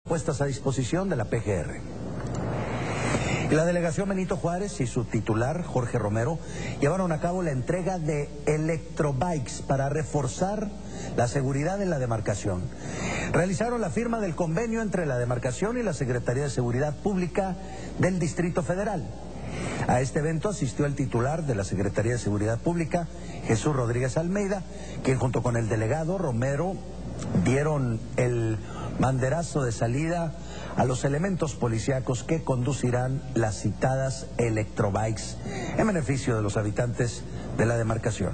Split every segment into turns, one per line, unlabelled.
puestas a disposición de la PGR. Y la delegación Benito Juárez y su titular, Jorge Romero, llevaron a cabo la entrega de electrobikes para reforzar la seguridad en la demarcación. Realizaron la firma del convenio entre la demarcación y la Secretaría de Seguridad Pública del Distrito Federal. A este evento asistió el titular de la Secretaría de Seguridad Pública, Jesús Rodríguez Almeida, quien junto con el delegado Romero dieron el banderazo de salida a los elementos policíacos que conducirán las citadas electrobikes en beneficio de los habitantes de la demarcación.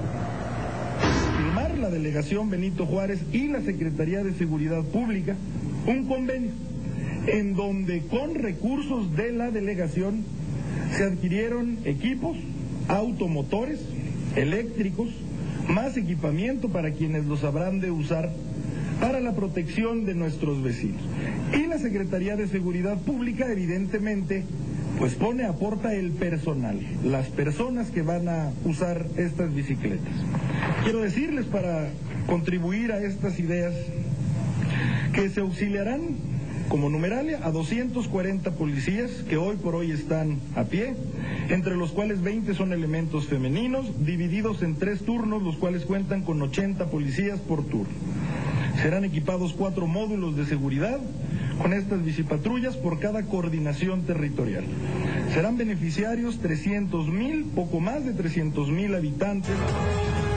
Firmar la delegación Benito Juárez y la Secretaría de Seguridad Pública un convenio en donde con recursos de la delegación se adquirieron equipos, automotores, eléctricos, más equipamiento para quienes los habrán de usar para la protección de nuestros vecinos. Y la Secretaría de Seguridad Pública, evidentemente, pues aporta el personal, las personas que van a usar estas bicicletas. Quiero decirles, para contribuir a estas ideas, que se auxiliarán como numeralia a 240 policías que hoy por hoy están a pie, entre los cuales 20 son elementos femeninos, divididos en 3 turnos, los cuales cuentan con 80 policías por turno. Serán equipados 4 módulos de seguridad con estas bicipatrullas por cada coordinación territorial. Serán beneficiarios 300,000, poco más de 300,000 habitantes.